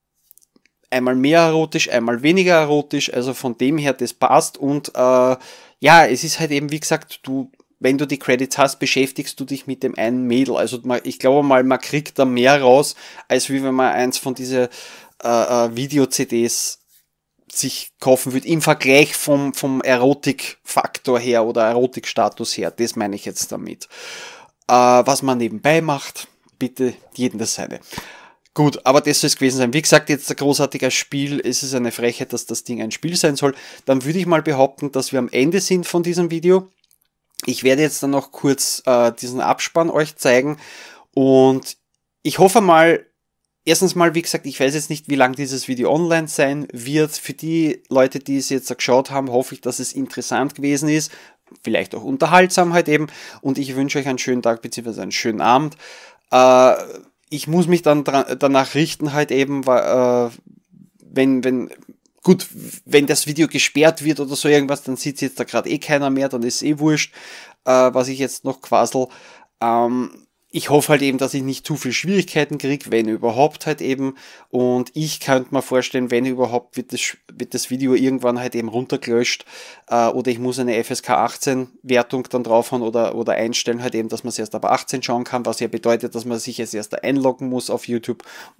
einmal mehr erotisch, einmal weniger erotisch, also von dem her, das passt und äh, ja, es ist halt eben, wie gesagt, du, wenn du die Credits hast, beschäftigst du dich mit dem einen Mädel, also man, ich glaube mal, man kriegt da mehr raus, als wie wenn man eins von diese äh, äh, Video-C Ds sich kaufen würde, im Vergleich vom, vom Erotik-Faktor her oder Erotik-Status her, das meine ich jetzt damit. Äh, was man nebenbei macht, bitte jedem das seine. Gut, aber das soll es gewesen sein. Wie gesagt, jetzt ein großartiges Spiel, es ist eine Frechheit, dass das Ding ein Spiel sein soll. Dann würde ich mal behaupten, dass wir am Ende sind von diesem Video. Ich werde jetzt dann noch kurz äh, diesen Abspann euch zeigen und ich hoffe mal, erstens mal, wie gesagt, ich weiß jetzt nicht, wie lang dieses Video online sein wird. Für die Leute, die es jetzt geschaut haben, hoffe ich, dass es interessant gewesen ist. Vielleicht auch unterhaltsam halt eben. Und ich wünsche euch einen schönen Tag bzw. einen schönen Abend. Äh, ich muss mich dann danach richten halt eben, weil, äh, wenn, wenn, gut, wenn das Video gesperrt wird oder so irgendwas, dann sieht jetzt da gerade eh keiner mehr, dann ist eh wurscht, äh, was ich jetzt noch quassel. Ähm, ich hoffe halt eben, dass ich nicht zu viel Schwierigkeiten kriege, wenn überhaupt halt eben. Und ich könnte mir vorstellen, wenn überhaupt, wird das, wird das Video irgendwann halt eben runtergelöscht. Äh, oder ich muss eine F S K achtzehn Wertung dann draufhauen oder, oder einstellen halt eben, dass man es erst ab achtzehn schauen kann, was ja bedeutet, dass man sich jetzt erst einloggen muss auf YouTube.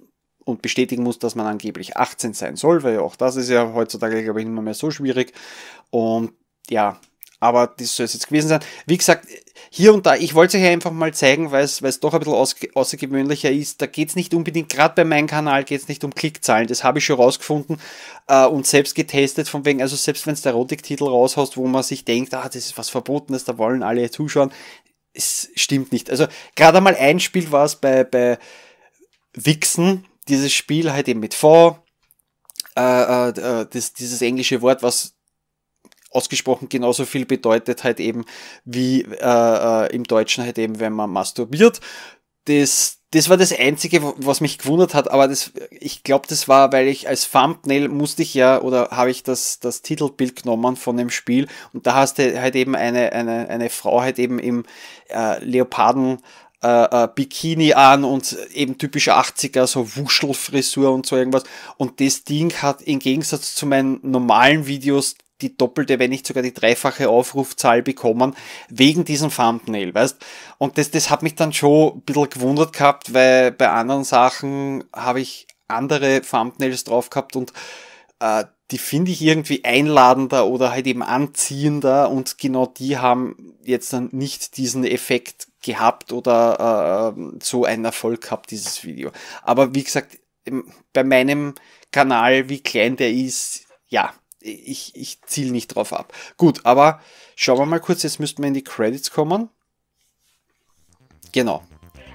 und bestätigen muss, dass man angeblich achtzehn sein soll, weil auch das ist ja heutzutage, glaube ich, nicht mehr so schwierig. Und ja, aber das soll es jetzt gewesen sein. Wie gesagt, hier und da, ich wollte es euch einfach mal zeigen, weil es, weil es doch ein bisschen aus, außergewöhnlicher ist. Da geht es nicht unbedingt, gerade bei meinem Kanal geht es nicht um Klickzahlen, das habe ich schon rausgefunden äh, und selbst getestet, von wegen, also selbst wenn es der Erotik-Titel raushaust, wo man sich denkt, ah, das ist was Verbotenes, da wollen alle zuschauen, es stimmt nicht. Also gerade einmal ein Spiel war es bei, bei Vixen, dieses Spiel halt eben mit V, äh, äh, das, dieses englische Wort, was ausgesprochen genauso viel bedeutet halt eben wie äh, äh, im Deutschen halt eben, wenn man masturbiert. Das, das war das Einzige, was mich gewundert hat, aber das, ich glaube, das war, weil ich als Thumbnail musste ich ja, oder habe ich das, das Titelbild genommen von dem Spiel und da hast du halt eben eine, eine, eine Frau halt eben im äh, Leoparden äh, äh, Bikini an und eben typisch achtziger, so Wuschelfrisur und so irgendwas und das Ding hat im Gegensatz zu meinen normalen Videos die doppelte, wenn nicht sogar die dreifache Aufrufzahl bekommen, wegen diesem Thumbnail, weißt? Und das, das hat mich dann schon ein bisschen gewundert gehabt, weil bei anderen Sachen habe ich andere Thumbnails drauf gehabt und äh, die finde ich irgendwie einladender oder halt eben anziehender und genau die haben jetzt dann nicht diesen Effekt gehabt oder äh, so einen Erfolg gehabt, dieses Video. Aber wie gesagt, bei meinem Kanal, wie klein der ist, ja, Ich, ich ziele nicht drauf ab. Gut, aber schauen wir mal kurz, jetzt müssten wir in die Credits kommen. Genau.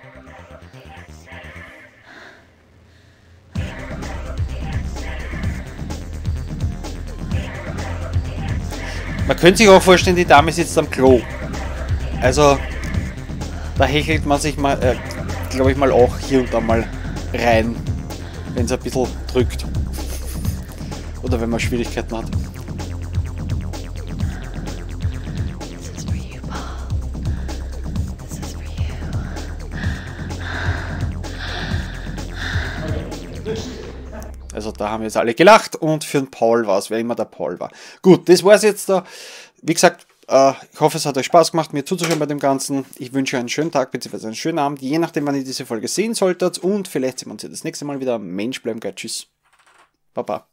Man könnte sich auch vorstellen, die Dame sitzt am Klo. Also, da hechelt man sich mal, äh, glaube ich mal auch hier und da mal rein, wenn es ein bisschen drückt. Oder wenn man Schwierigkeiten hat. Also da haben jetzt alle gelacht und für den Paul war es, wer immer der Paul war. Gut, das war es jetzt da. Wie gesagt, äh, ich hoffe, es hat euch Spaß gemacht, mir zuzuschauen bei dem Ganzen. Ich wünsche euch einen schönen Tag bzw. einen schönen Abend, je nachdem, wann ihr diese Folge sehen solltet. Und vielleicht sehen wir uns ja das nächste Mal wieder. Mensch, bleiben geil, tschüss. Baba.